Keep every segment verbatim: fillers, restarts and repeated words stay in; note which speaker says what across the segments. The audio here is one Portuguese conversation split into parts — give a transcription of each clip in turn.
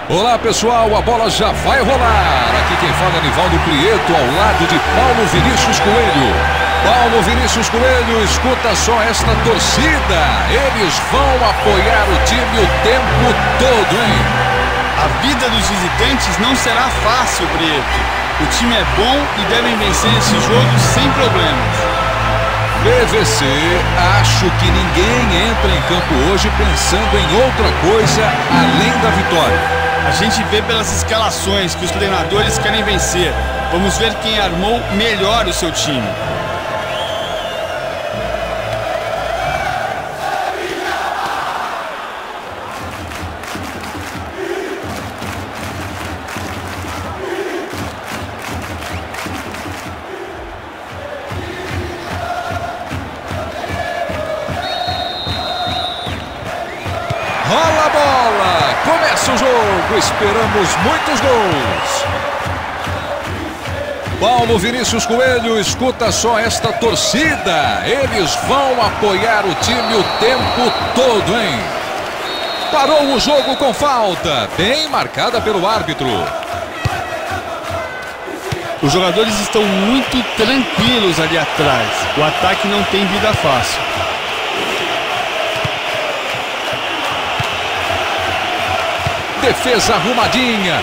Speaker 1: Olá pessoal, a bola já vai rolar. Aqui quem fala é Nivaldo Prieto, ao lado de Paulo Vinícius Coelho. Paulo Vinícius Coelho, escuta só esta torcida. Eles vão apoiar o time o tempo todo, hein?
Speaker 2: A vida dos visitantes não será fácil, Prieto. O time é bom e devem vencer esse jogo sem problemas.
Speaker 1: P V C, acho que ninguém entra em campo hoje pensando em outra coisa além da vitória.
Speaker 2: A gente vê pelas escalações que os treinadores querem vencer. Vamos ver quem armou melhor o seu time.
Speaker 1: Rola a bola, começa o jogo, esperamos muitos gols. Paulo Vinícius Coelho, escuta só esta torcida. Eles vão apoiar o time o tempo todo, hein? Parou o jogo com falta, bem marcada pelo árbitro.
Speaker 2: Os jogadores estão muito tranquilos ali atrás. O ataque não tem vida fácil.
Speaker 1: Defesa arrumadinha.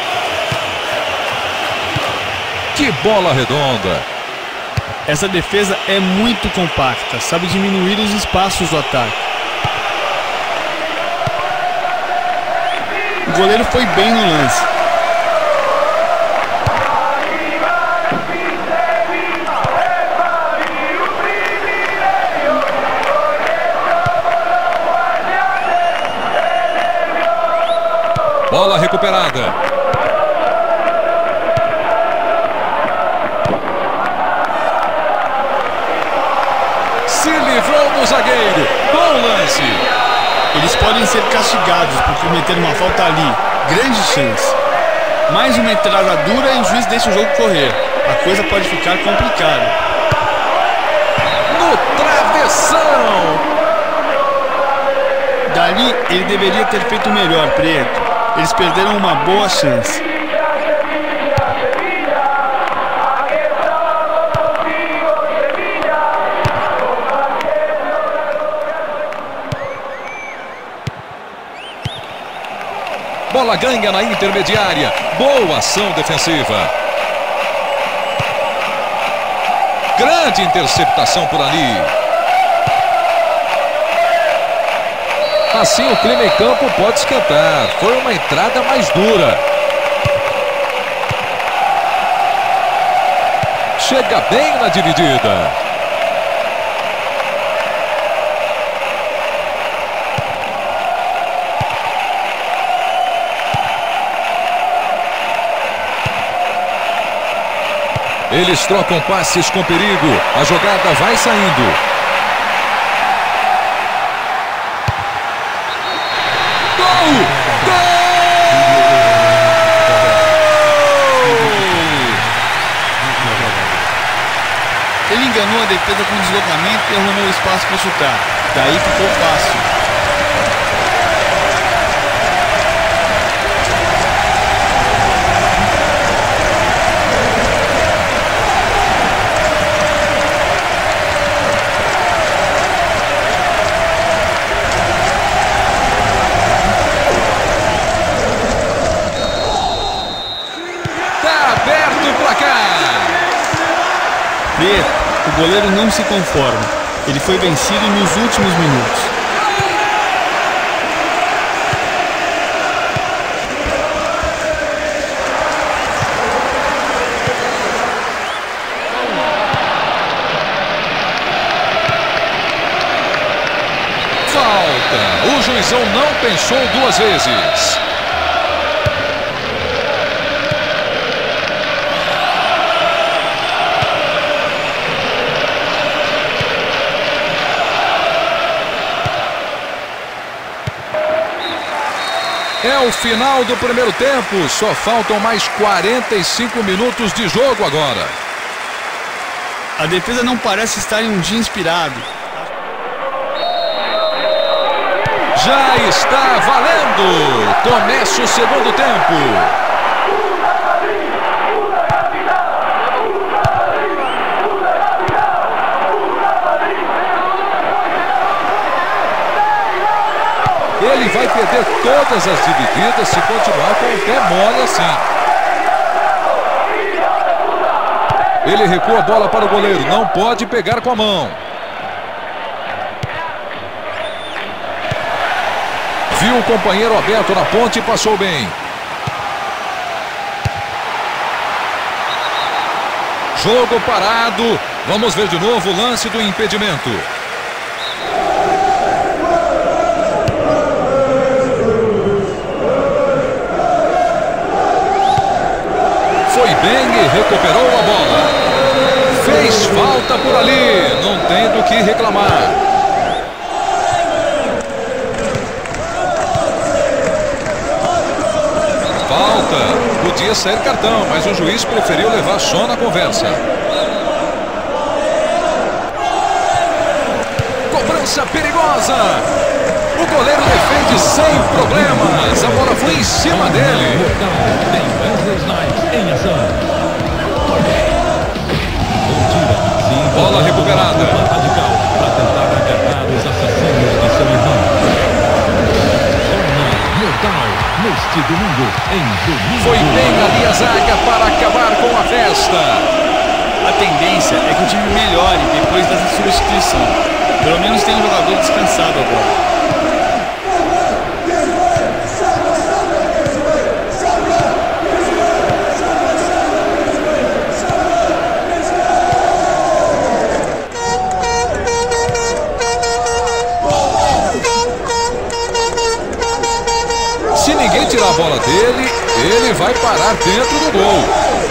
Speaker 1: Que bola redonda.
Speaker 2: Essa defesa é muito compacta. Sabe diminuir os espaços do ataque. O goleiro foi bem no lance.
Speaker 1: Bola recuperada. Se livrou do zagueiro. Bom lance.
Speaker 2: Eles podem ser castigados por cometer uma falta ali. Grande chance. Mais uma entrada dura e o juiz deixa o jogo correr. A coisa pode ficar complicada.
Speaker 1: No travessão.
Speaker 2: Dali ele deveria ter feito melhor, Preto. Eles perderam uma boa chance.
Speaker 1: Bola ganha na intermediária. Boa ação defensiva. Grande interceptação por ali. Assim o clima em campo pode esquentar. Foi uma entrada mais dura. Chega bem na dividida. Eles trocam passes com perigo. A jogada vai saindo.
Speaker 2: Ele enganou a defesa com deslocamento e arrumou espaço para chutar. Daí ficou fácil.
Speaker 1: Tá aberto o placar.
Speaker 2: Preto. O goleiro não se conforma. Ele foi vencido nos últimos minutos.
Speaker 1: Falta. O juizão não pensou duas vezes. É o final do primeiro tempo. Só faltam mais quarenta e cinco minutos de jogo agora.
Speaker 2: A defesa não parece estar em um dia inspirado.
Speaker 1: Já está valendo. Começa o segundo tempo. Ele vai perder todas as divididas se continuar com o pé mole assim. Ele recua a bola para o goleiro. Não pode pegar com a mão. Viu o companheiro aberto na ponte e passou bem. Jogo parado. Vamos ver de novo o lance do impedimento. Foi bem e recuperou a bola. Fez falta por ali. Não tem do que reclamar. Falta. Podia sair cartão, mas o juiz preferiu levar só na conversa. Cobrança perigosa. O goleiro defende sem problemas. A bola foi em cima dele. Bola recuperada. Para tentar agarrar os assassinos de seu irmão. Neste domingo, em domingo. Foi bem ali a zaga para acabar com a festa.
Speaker 2: A tendência é que o time melhore depois dessa substituição. Pelo menos tem um jogador descansado agora.
Speaker 1: Se ninguém tirar a bola dele, ele vai parar dentro do gol.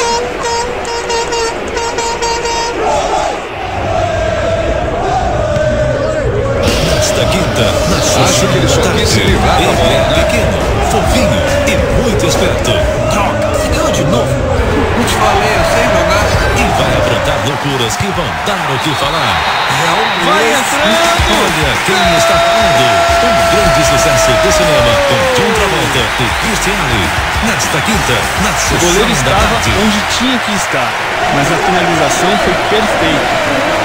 Speaker 3: Nesta quinta, na
Speaker 1: Acho que ele só quis se livrar da bola,
Speaker 3: é
Speaker 1: né?
Speaker 3: Pequeno, fofinho e muito esperto. Droga, ganhou de novo.
Speaker 4: Não te falei, eu sei jogar.
Speaker 3: E vai aprontar loucuras que vão dar o que falar.
Speaker 1: Vai entrando.
Speaker 3: Olha quem está falando. Um grande sucesso do cinema com John Travolta e Cristiane. Nesta quinta, na
Speaker 2: O
Speaker 3: sessão
Speaker 2: goleiro
Speaker 3: da
Speaker 2: estava
Speaker 3: tarde.
Speaker 2: onde tinha que estar, mas a finalização foi perfeita.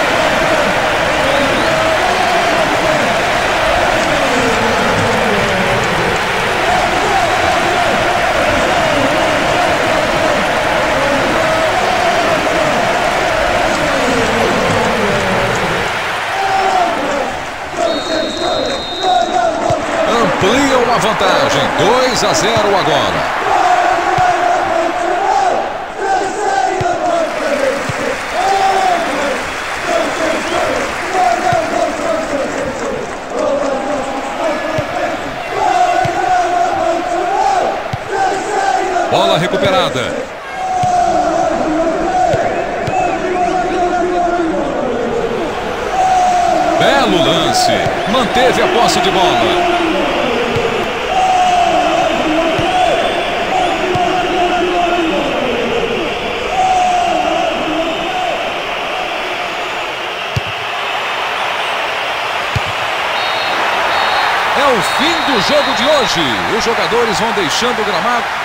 Speaker 1: Ampliam a vantagem. dois a zero agora. Bola recuperada. Belo lance. Manteve a posse de bola. É o fim do jogo de hoje. Os jogadores vão deixando o gramado.